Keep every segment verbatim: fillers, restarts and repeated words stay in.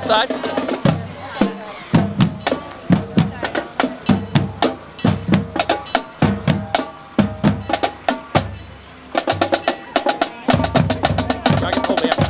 this side. I can pull me up.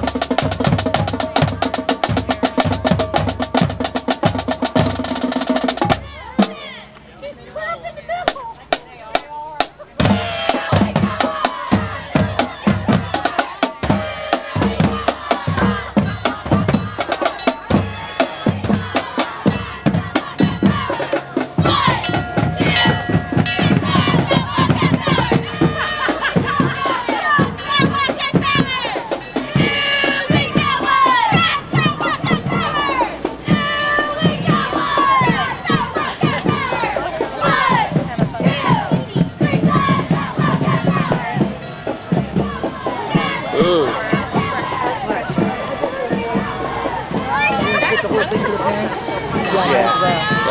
Ooh. Yeah, yeah.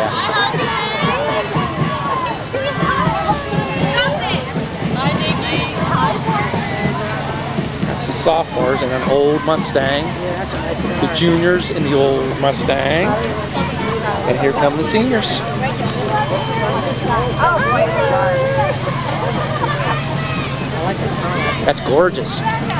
That's the sophomores in an old Mustang. The juniors in the old Mustang. And here come the seniors. That's gorgeous.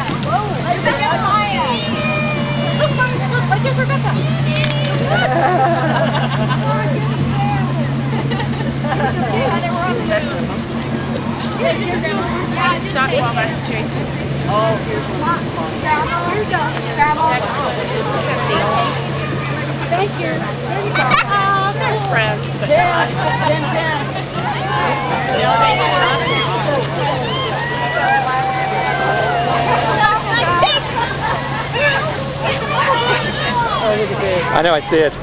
Stop while Massachusetts. Oh, here's one. Here you go. Next one is Kennedy. Thank you. There you go. Oh, they're friends. But yeah. Jen, Jen. I know, I see it.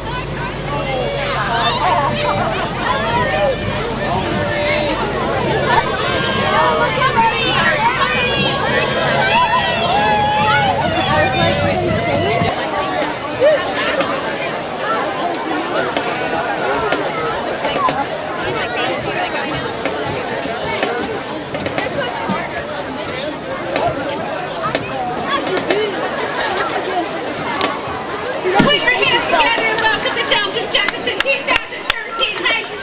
Put your hands together and welcome the Deltas Jefferson two thousand thirteen High School.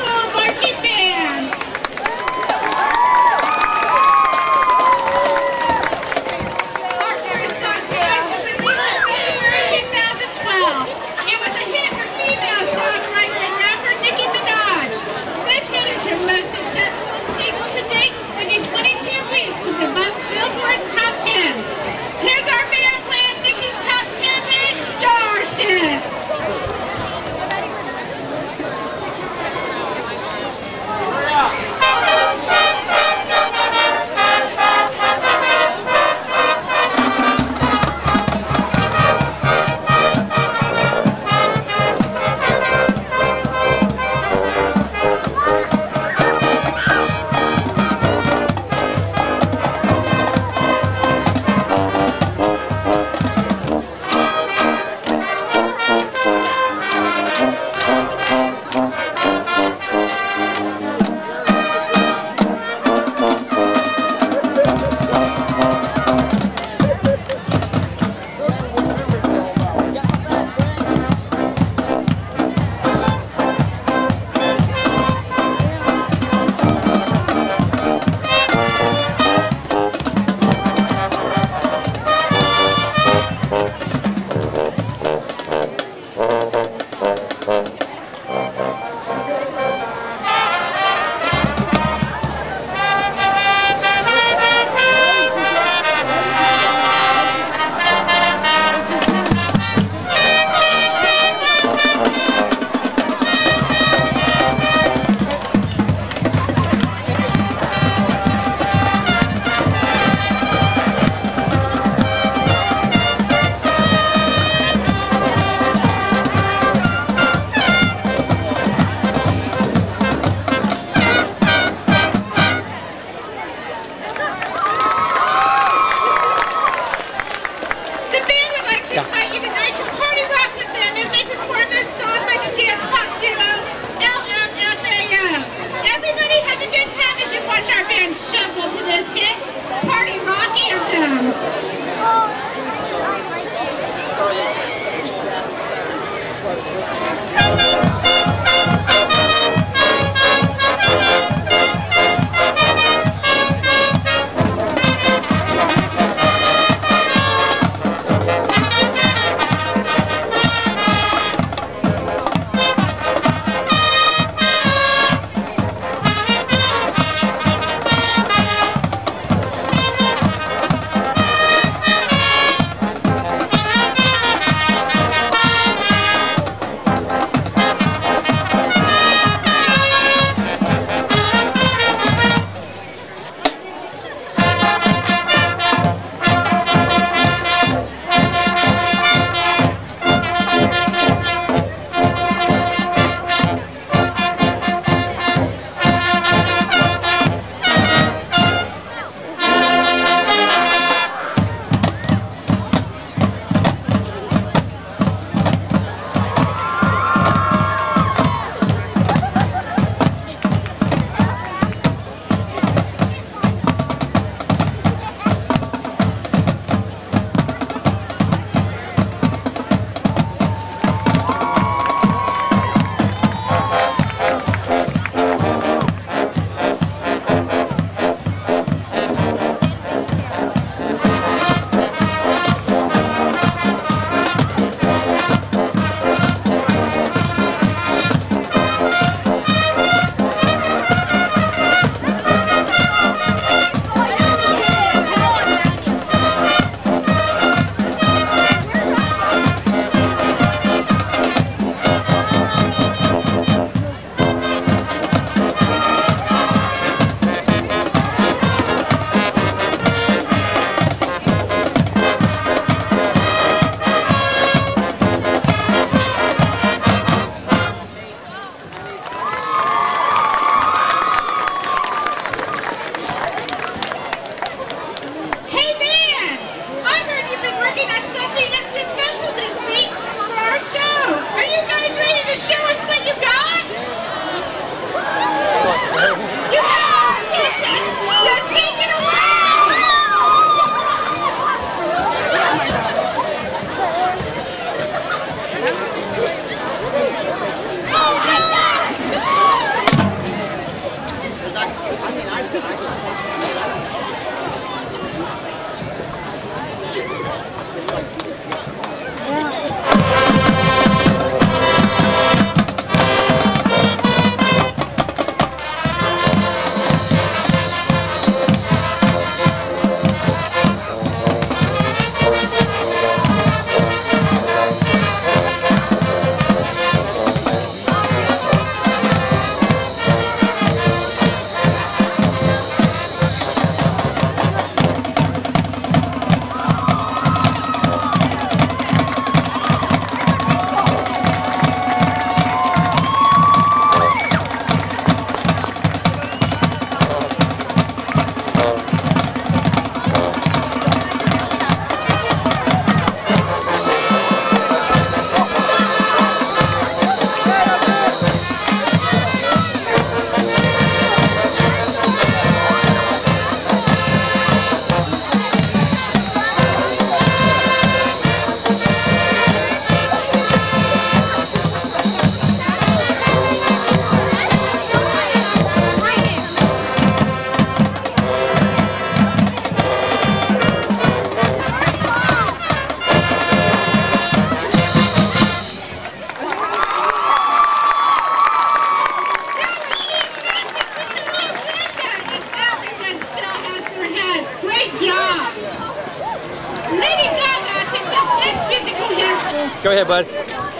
Go ahead, bud.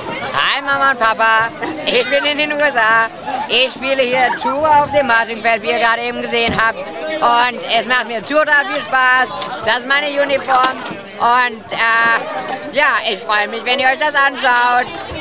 Hi Mama und Papa, ich bin in den U S A. Ich spiele hier Tour auf dem Marching Band, wie ihr gerade eben gesehen habt. Und es macht mir total viel Spaß. Das ist meine Uniform. Und äh, ja, ich freue mich, wenn ihr euch das anschaut.